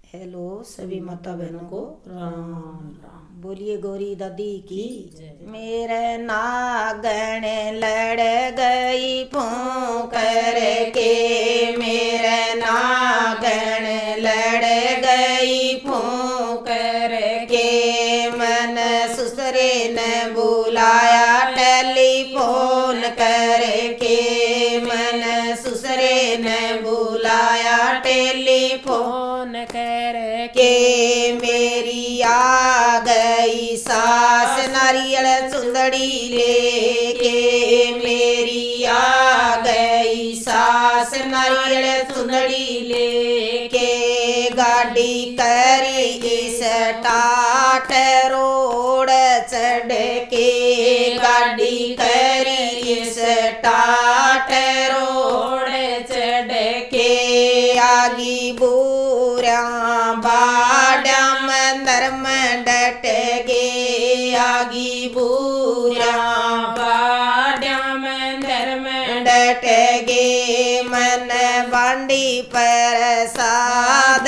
Hello सभी माता बहनों को राम राम। बोलिए गौरी दादी की मेरे नागन लड़ गई फूंकर के, मेरे नागन लड़ गई फूंकर के। मन ससुरे ने बुलाया टेलीफोन करके, मन ससुरे ने बुलाया टेलीफोन करके। मेरी आ गई सास नारियल चुंदड़ी लेके, मेरी आ गई सास नारियल चुंदड़ी लेके। गाड़ी करी स्टार्ट रोड चढ़ के, गाड़ी करी स्टार्ट रोड चढ़ के। आगी बूरा बाड़ा मंदर में डट गे, आगी बूरा बाड़ा मंदर में डट गे। मन बांडी पर साद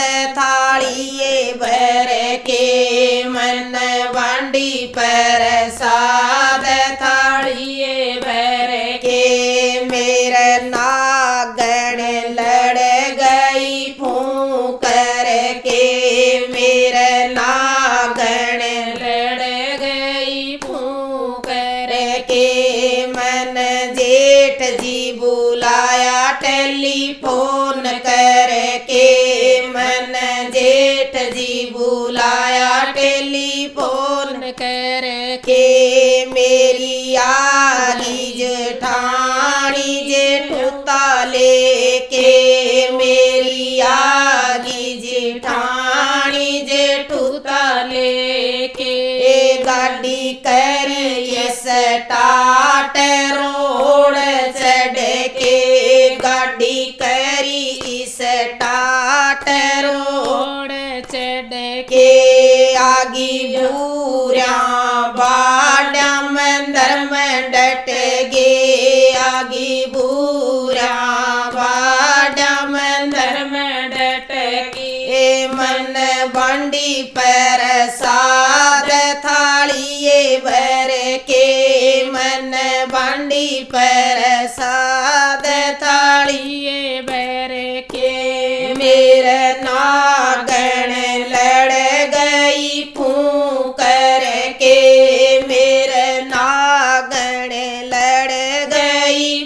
थालिए भर के, मन बांडी पर साद थालिए भर के। मेरे नागन लड़ गई फूंकर के, मेरे नागन लड़ गई फूंकर के। मन जेठ जी बुलाया टेलीफोन करके, मन जेठ जी बुलाया टेलीफोन करके। मेरी आली जेठानी जेठुता लेके, मेरी आगी जेठानी जेठुता लेके। गाड़ी करी स्टार्ट रोड चढ़ के, गाड़ी करी स्टार्ट रोड चढ़ के। आगी बूरा बाड़ा मंदर में डट गे, आगी बूरा बाड़ा मंदर में डट गे। मन बांडी पर साद थालिए भर के, मन बांडी पर साद थालिए भर के। मेरे नागन लड़ गई फूंकर के, मेरे नागन लड़ गई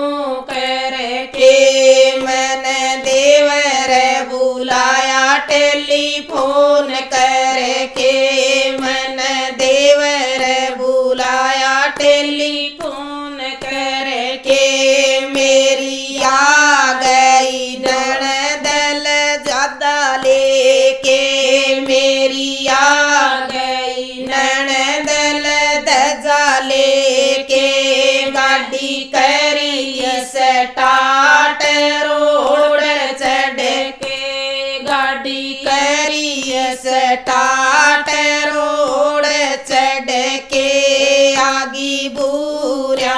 फूंकर के। मन देवर बुलाया टेलीफोन करके, मन देवर बुलाया टेलीफोन करके। मेरी आ गई ननदल ज्यादा लेके, मेरी आ गई ननदल दजा लेके। गाड़ी करी स्टार्ट रोड चढ़ के, गाड़ी करी स्टार्ट रोड चढ़ के। आगी बूरा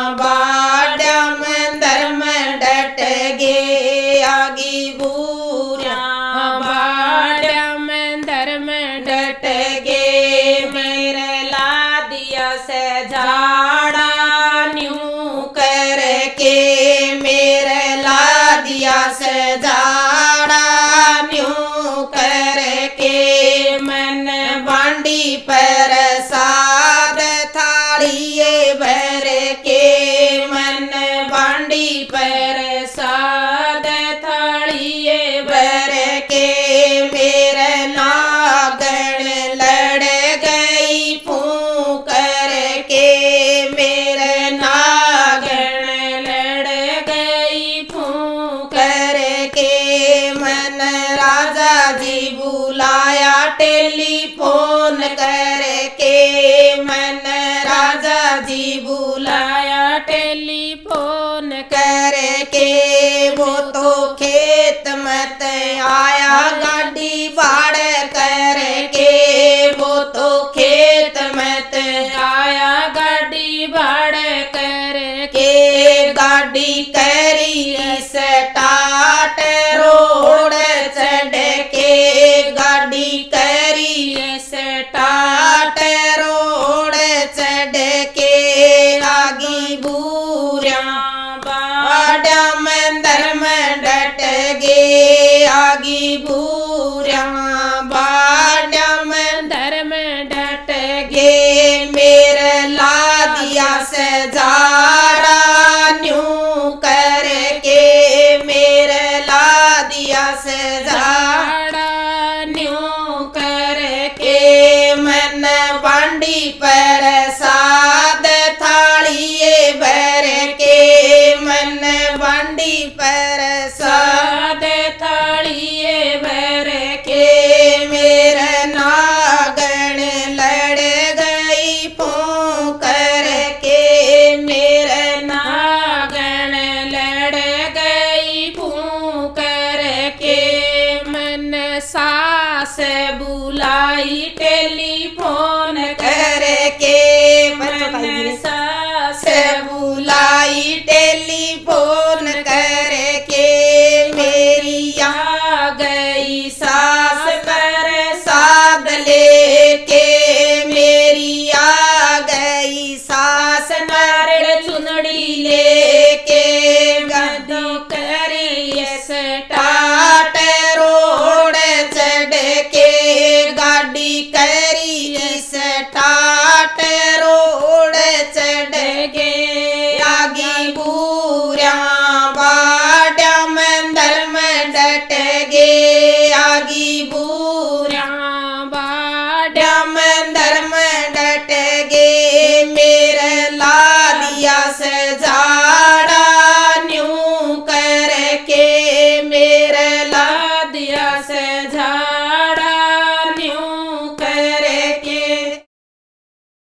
बाड़ा मंदर में डट गे, आगी बूरा बाड़ा मंदर में डट गे। मेरे लादिया से झाड़ा न्यू करके, मेरे लादिया से झाड़ा न्यू करके। मन बांडी पर साद थालिए भर के, मन बांडी पर साद थालिए भर के। मेरे नागन लड़ गई फूंकर के, मेरे नागन लड़ गई फूंकर के। मन राजा जी बुलाया टेलीफोन करके, मन राजा जी बुलाया टेलीफोन करके। वो तो खेत मत आया गाड़ी बाड़ करके, वो तो खेत मत आया गाड़ी बाड़ करके। गाड़ी करी स्टार्ट रोड चढ़ के, सास बुलाई टेलीफोन करे